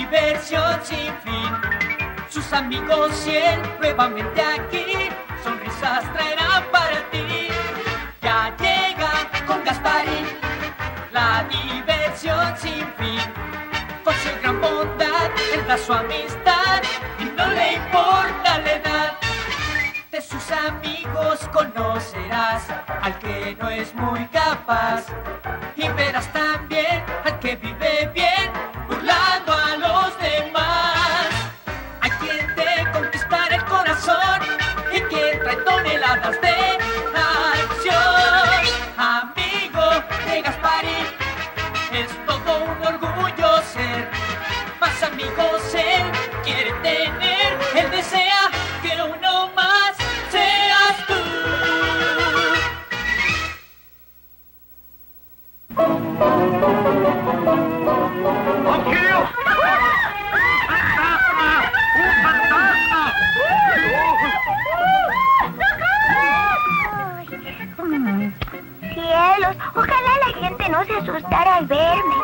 diversión sin fin. Sus amigos y él nuevamente aquí, sonrisas traerán para ti. Ya llega con Gasparín, la diversión sin fin. Con su gran bondad, él da su amistad y no le importa la edad. De sus amigos conocerás al que no es muy capaz y verás también al que vive bien burlando a los demás. Hay quien te conquistará el corazón y quien trae toneladas de acción. Amigo de Gasparín, es todo un orgullo ser. Más amigos él quiere tener, él desea que uno más seas tú. ¡Auxilio! ¡Un fantasma! ¡Un fantasma! Cielos, ojalá la gente no se asustara al verme.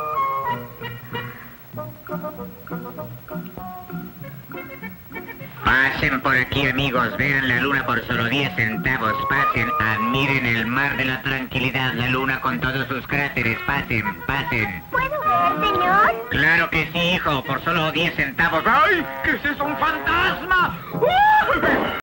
Pasen por aquí, amigos. Vean la luna por solo 10 centavos. Pasen, admiren el mar de la tranquilidad. La luna con todos sus cráteres. Pasen, pasen. ¿Puedo ver, señor? Claro que sí, hijo. Por solo 10 centavos. ¡Ay! ¿Qué es eso? ¡Un fantasma! ¡Uy!